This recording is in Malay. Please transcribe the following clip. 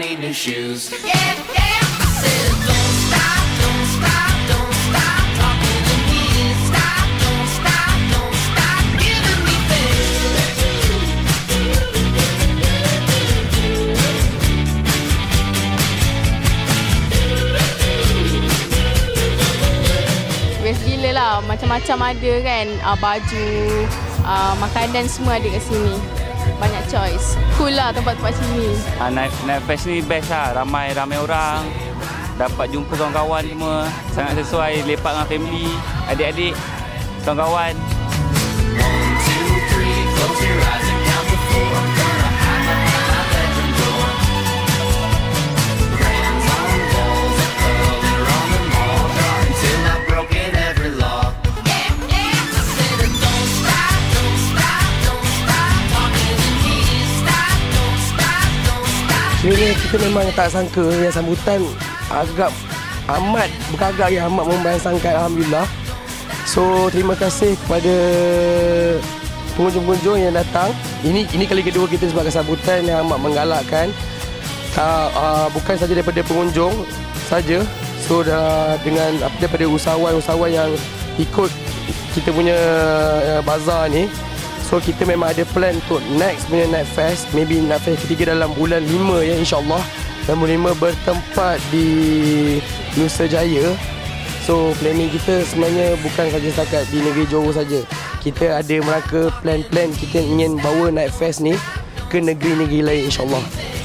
need new shoes. Yeah, yeah. I said don't stop, don't stop, don't stop talking to me. Stop, don't stop giving me things. Best gila lah, macam-macam ada kan, baju, makanan semua ada kat sini. Banyak choice. Cool lah tempat-tempat sini. Night Fest ni best lah. Ramai orang. Dapat jumpa kawan-kawan semua. Sangat sesuai lepak dengan family, adik-adik, kawan-kawan. 1, 2, 3, close your eyes and count to 4. I'm gonna hide behind my bedroom door. Crayons on walls and color on the wall, until I've broken every law. Yeah, yeah. I said don't stop, don't stop, don't stop talking to me. Stop, don't stop, don't stop. Sebenarnya kita memang tak sangka yang sambutan agak beragak yang amat membayangkan, alhamdulillah. So terima kasih kepada pengunjung-pengunjung yang datang. Ini kali kedua kita sebagai sambutan yang amat menggalakkan. Bukan saja daripada pengunjung saja. So dengan daripada usahawan-usahawan yang ikut kita punya bazar ni. So kita memang ada plan untuk next punya Night Fest. Maybe Night Fest ketiga dalam bulan 5 ya, insyaAllah. Dan bulan 5 bertempat di Nusa Jaya. So planning kita sebenarnya bukan saja setakat di negeri Johor saja. Kita ada merangka plan-plan kita ingin bawa Night Fest ni ke negeri-negeri lain, insyaAllah.